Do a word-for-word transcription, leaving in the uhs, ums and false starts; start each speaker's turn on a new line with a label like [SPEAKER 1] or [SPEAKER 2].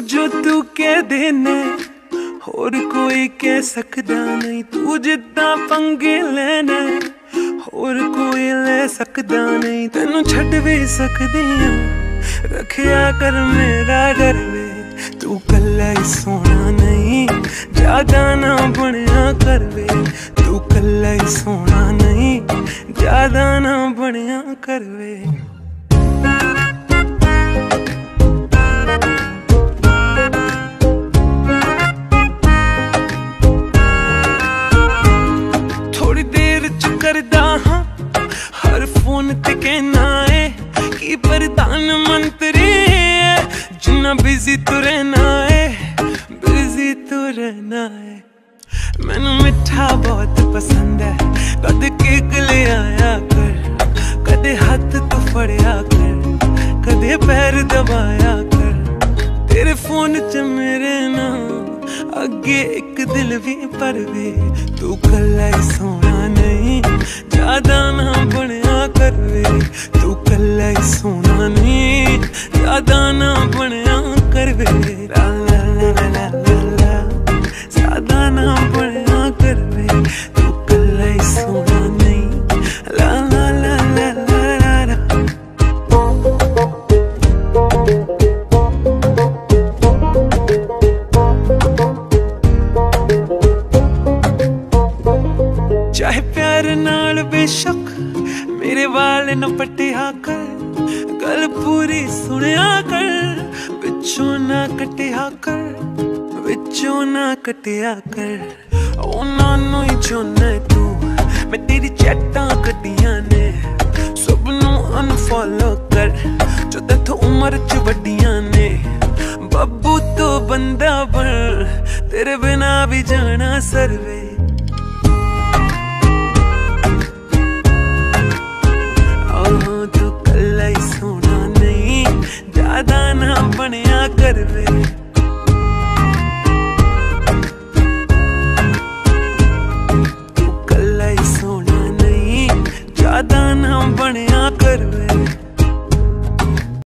[SPEAKER 1] जो तू कह देना होर कोई कह सकदा नहीं, तू जिद्दां पंगे लेना होर कोई ले सकदा नहीं। तेनू छड्ड भी सकदी हां, रखिया कर मेरा डर वे, तू कल्ला ही सोना नहीं, ज्यादा ना बनिया कर वे। तू कल्ला ही सोना नहीं, ज्यादा ना बनिया कर वे। थोड़ी देर च करदा हां हर फोन ते कहना है कि प्रधानमंत्री है, जिन्ना बिजी तू रहना है, बिजी तू रहना है। मैनू मिठा बहुत पसंद है, कद केक ले आया कर, कदे हाथ तू फड़िया कर, कदे पैर दबाया कर। तेरे फोन च मेरे नाम अगे एक दिल भी पर वे, तू कल्ला ही सोना नहीं, ज्यादा ना बनिया कर वे। तू कल्ला ही सोना नहीं, ज्यादा ना बनिया कर वे। ला ला ला ला ला ला, ज्यादा ना बनिया कर वे। तू कल्ला ही सोना नहीं, ला ला ला ला ला ला। चाहे प्यार नाल बेशक मेरे वाल न पटिया कर, गल पूरी सुनिया कर, विचों ना कटिया कर, विचों ना कटिया कर। उन्हां नूं ही चाहुंदा तू, मैं तेरी चैटां कटियां ने, सब नूं अनफॉलो कर जो तेथों उम्र च वड्डियां ने। बब्बू तो बंदा बन, तेरे बिना भी जाना सरवे।